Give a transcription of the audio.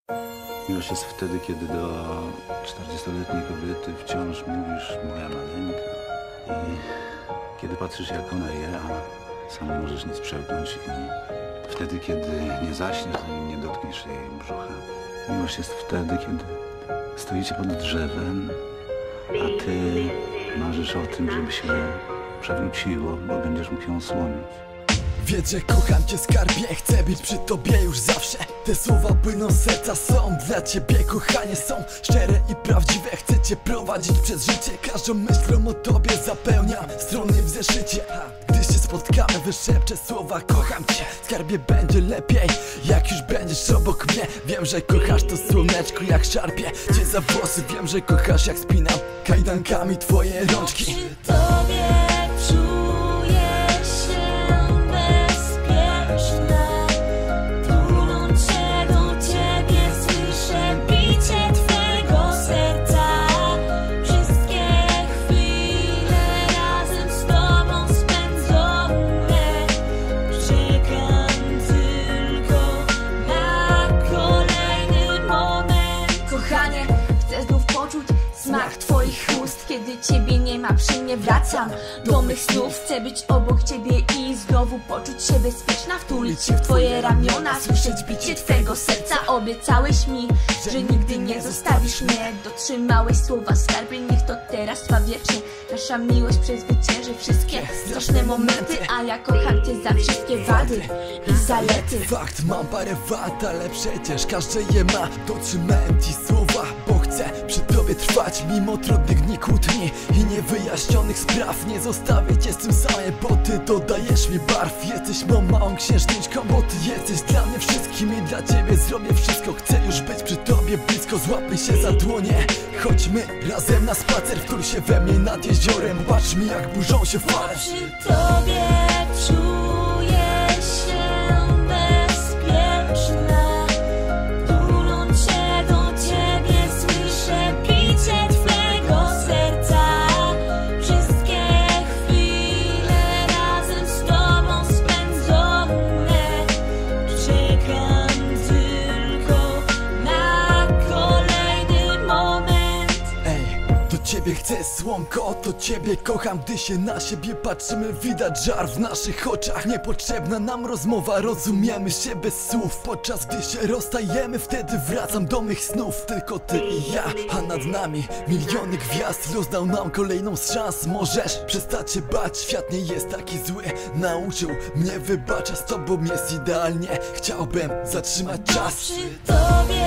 Miłość jest wtedy, kiedy do 40-letniej kobiety wciąż mówisz moja maleńka i kiedy patrzysz, jak ona je, a sam nie możesz nic przełknąć, i wtedy, kiedy nie zaśniesz, zanim nie dotkniesz jej brzucha. Miłość jest wtedy, kiedy stoicie pod drzewem, a ty marzysz o tym, żeby się przewróciło, bo będziesz mógł ją osłonić. Wiedz, że kocham cię, skarbie, chcę być przy tobie już zawsze. Te słowa płyną z serca, są dla ciebie, kochanie, są szczere i prawdziwe. Chcę cię prowadzić przez życie, każdą myślą o tobie zapełniam strony w zeszycie. Gdy się spotkamy, wyszepczę słowa kocham cię. Skarbie, będzie lepiej, jak już będziesz obok mnie. Wiem, że kochasz to słoneczko, jak szarpie cię za włosy. Wiem, że kochasz, jak spinam kajdankami twoje rączki. Przy tobie czuję się bezpieczna. Tulące do ciebie słyszę bicie twego serca. Wszystkie chwile razem z tobą spędzone. Czekam tylko na kolejny moment. Kochanie, chcę znów poczuć smak twoich ust. Kiedy ciebie nie ma przy mnie, wracam do mych snów. Chcę być obok ciebie i znowu poczuć się bezpieczna. Wtulić się w twoje ramiona, słyszeć bicie twego serca. Obiecałeś mi, że nigdy nie zostawisz mnie. Dotrzymałeś słowa, skarbie, niech to teraz trwa wiecznie. Nasza miłość przezwycięży wszystkie straszne momenty, a ja kocham cię za wszystkie wady i zalety. Fakt, mam parę wad, ale przecież każdy je ma. Dotrzymałem ci słowa, bo chcę przy tobie trwać mimo trudnych dni, kłótni i niewyjaśnionych spraw. Nie zostawię cię z tym samym, bo ty dodajesz mi barw. Jesteś moją małą księżniczką, bo ty jesteś dla mnie wszystkim i dla ciebie zrobię wszystko. Chcę już być przy tobie blisko, złapmy się za dłonie. Chodźmy razem na spacer, wtul się we mnie nad jeziorem. Patrz mi, jak burzą się fale. Przy tobie czuję się bezpieczna. Tuląc się do ciebie słyszę bicie twego serca. Wszystkie chwile razem z tobą spędzone. Czekam tylko na kolejny moment. Ej, do ciebie chcę słonko, to ciebie kocham. Gdy się na siebie patrzymy, widać żar w naszych oczach. Niepotrzebna nam rozmowa, rozumiemy się bez słów. Podczas gdy się rozstajemy, wtedy wracam do mych snów. Tylko ty i ja, a nad nami miliony gwiazd. Los dał nam kolejną z szans. Możesz przestać się bać, świat nie jest taki zły. Nauczył mnie, wybacza, z tobą jest idealnie. Chciałbym zatrzymać czas. Przy tobie